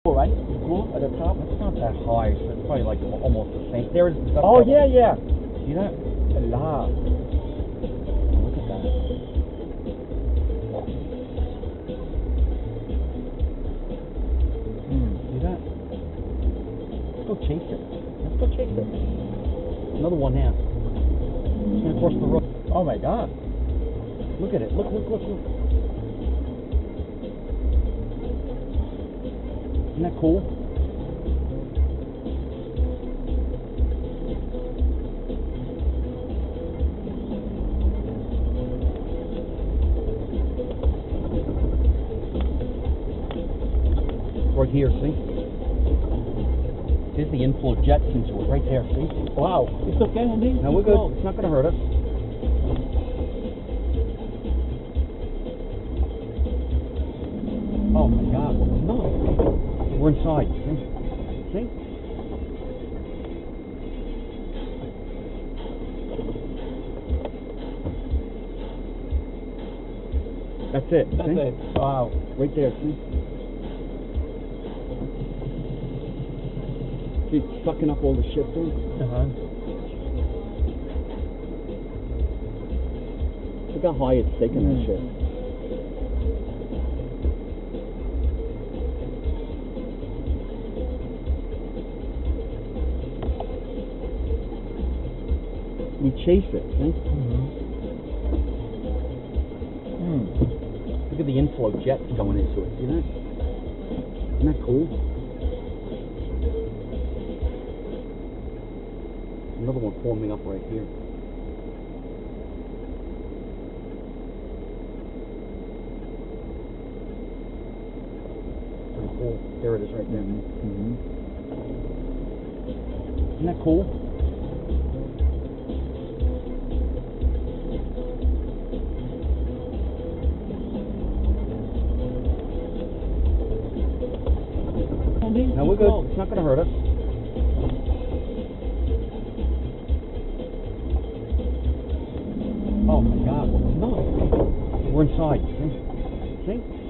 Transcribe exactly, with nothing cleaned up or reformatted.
Right? Cool at the top. It's not that high, so it's probably like almost the same. There's. Oh yeah, yeah. See that? Allah. Look at that. Hmm. See that? Let's go chase it. Let's go chase it. Another one now. It's gonna cross the road. Oh my God. Look at it. Look, look, look, look. Isn't that cool? Right here, see? There's the inflow jets into it, right there, see? Wow. It's okay, Andy? No, we're good. It's not going to hurt us. Oh my God. No. We're inside, see? See? That's it. That's see? it. Wow. Right there, see? See, it's sucking up all the shit there. Uh-huh. Look how high it's taking Mm. that shit. We chase it, see? Mm-hmm. Mm. Look at the inflow jets going into it, see that? Isn't that cool? Another one forming up right here. Pretty cool. There it is right there. Mm-hmm. Isn't that cool? Andy? No, we're good. It's not going to hurt us. Oh my God. No. We're inside. See? See?